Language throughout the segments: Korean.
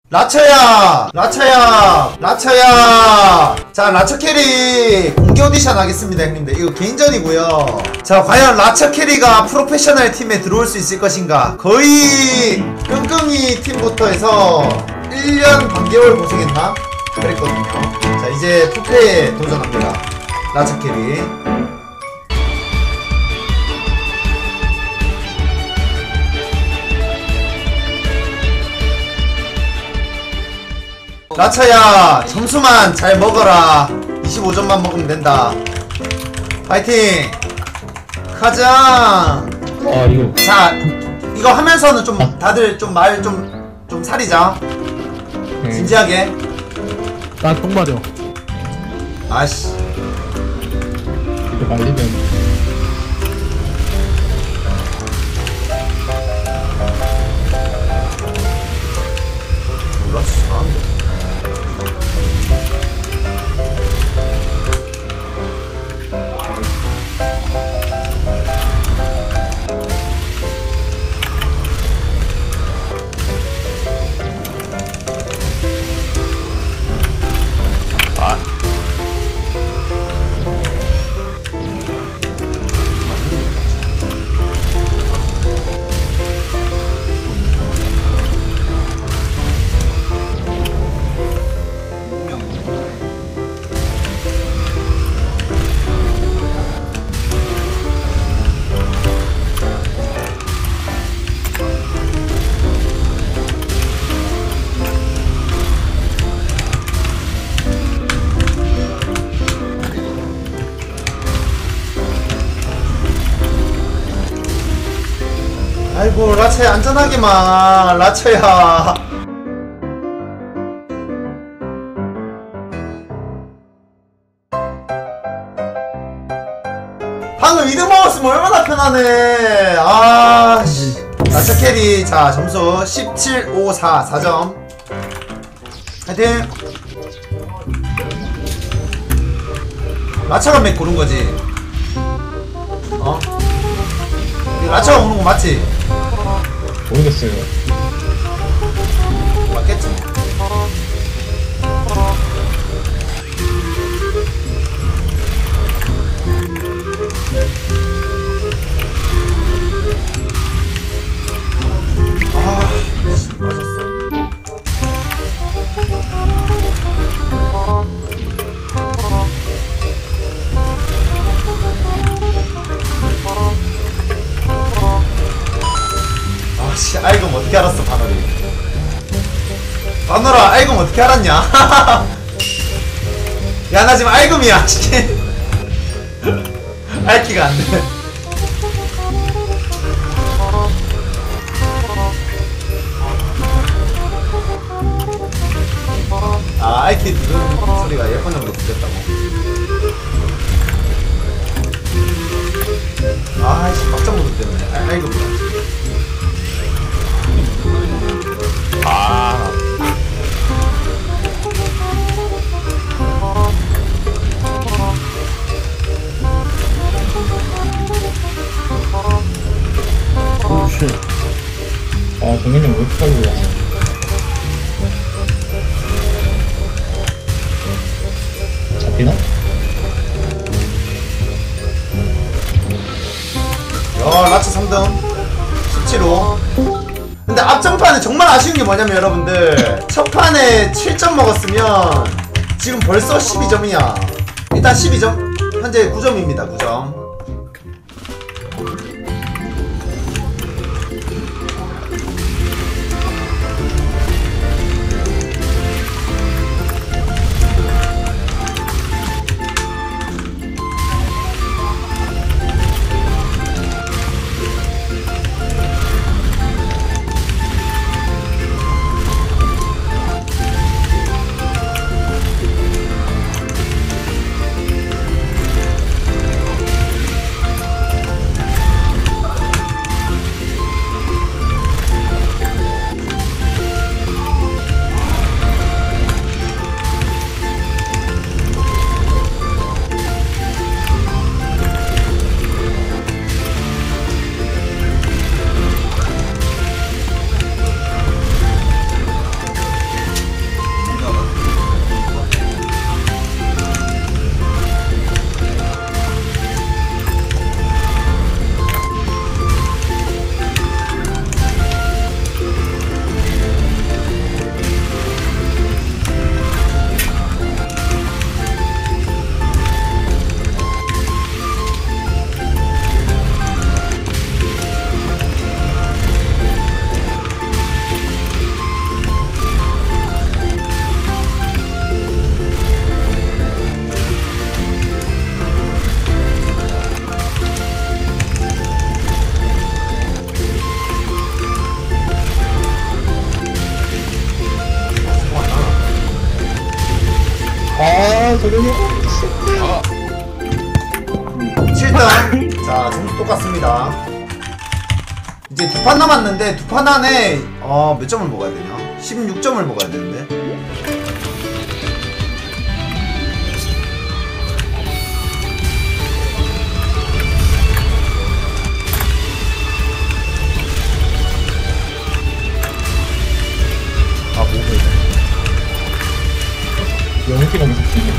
라처야! 라처야! 라처야! 자, 라처 캐리 공개 오디션 하겠습니다, 형님들. 이거 개인전이고요. 자, 과연 라처 캐리가 프로페셔널 팀에 들어올 수 있을 것인가? 거의 끙끙이 팀부터 해서 1년 반개월 고생했나? 그랬거든요. 자, 이제 투표에 도전합니다. 라처 캐리. 라차야, 점수만 잘 먹어라. 25점만 먹으면 된다. 파이팅! 가자! 이거. 자, 이거 하면서는 좀 다들 좀 말 좀 사리자. 진지하게. 난 똥 맞아. 아씨. 이거 말리면. 아이고, 라차야, 안전하게만. 라차야. 방금 2등 먹었으면 얼마나 편하네. 아씨. 라차 캐리. 자, 점수 17, 5, 4 4점. 화이팅. 라차가 맥 고른거지. 라차가 오는거 맞지? 모르겠어요. 맞겠지. 맞았어. 알검 어떻게 알았어, 바늘이. 바늘아, 알검 어떻게 알았냐? 야, 나 지금 알검이야. 알기가 안 돼. 아, 알키 누르는 소리가 예쁜 정도 들렸다고. 아이씨, 막장 모드 때문에 알검이야. 오쉣. 정현이 왜 이렇게 빨리 왔어? 잡히나? 야, 라츠 3등 17호. 근데 앞전판은 정말 아쉬운 게 뭐냐면 여러분들, 첫 판에 7점 먹었으면 지금 벌써 12점이야 일단 12점? 현재 9점입니다 9점. 저려요. 7등. 자, 점수 똑같습니다. 이제 두 판 남았는데 두 판 안에 몇 점을 먹어야 되냐? 16점을 먹어야 되는데. 아, 뭐가 연기가 무섭네.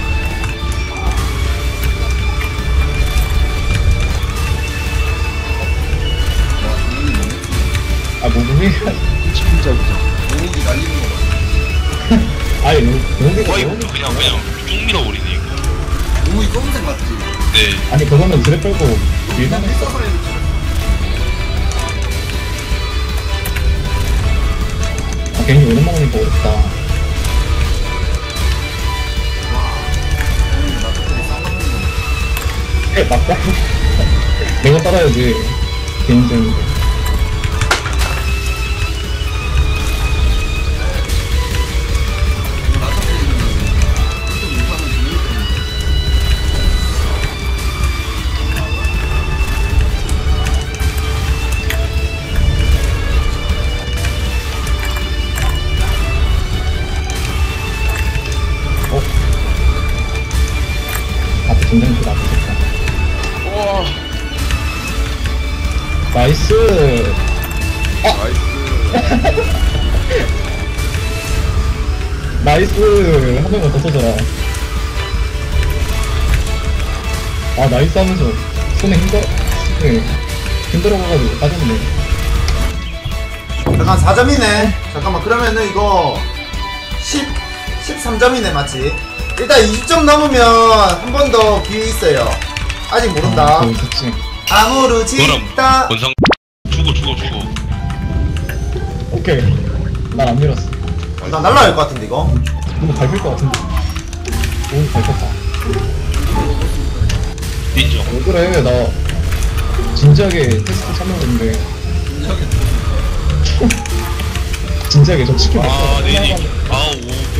아, 몸이 진짜 모으기 날리는 거 봐. 아니, 연기가 거의 그냥 쭉 밀어버리네 이거. 모으기 검은색 맞지? 네. 아니, 그거는 드랩 빼고 일단 했어. 써서 해도 돼. 아, 괜히 오랜만에 하니까 어렵다. 나도 되게 쌍꺼풀 해, 맞다. 내가 따라야지. 개인적인데. 이거 나도 때리는 거 못하면 죽는 때문에. 어? 앞에 전장도 나쁘겠다. 우와. 나이스! 나이스. 나이스! 한 명만 더 써줘라. 아, 나이스 하면서 손에 힘들어가가지고 빠졌네. 잠깐 4점이네. 잠깐만, 그러면은 이거 13점이네, 맞지? 일단 20점 넘으면 한 번 더 기회 있어요. 아직 모른다. 그거 좋지. 아무르지다. 원상 죽어. 오케이. 난 안 밀었어. 나 날라갈 것 같은데, 이거. 너무 밟힐 것 같은데. 오, 밟혔다. 인정. 왜 그래? 나 진지하게 테스트 참여했는데. 진지하게 저 치킨 아 네니. 아우.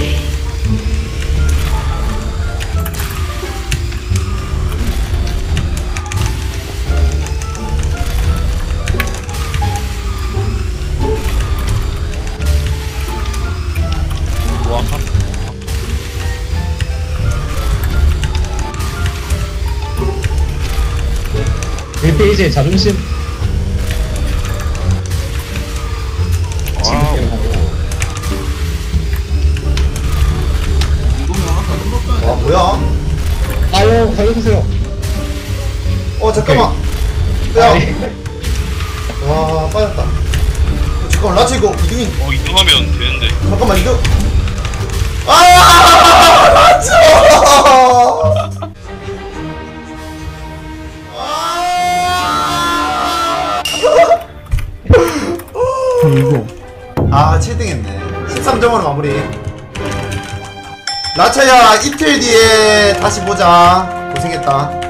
와. 1페이지의 자존심. 와우. 이거면 아까 눌렀다. 와, 뭐야? 아유, 살려주세요. 잠깐만. 아이, 야, 와, 빠졌다. 잠깐만, 라치 이거 2등인. 2등하면 되는데. 잠깐만, 2등. 아, 라치! 아, 7등 했네. 13점으로 마무리. 라차야, 이틀 뒤에 다시 보자. 고생했다.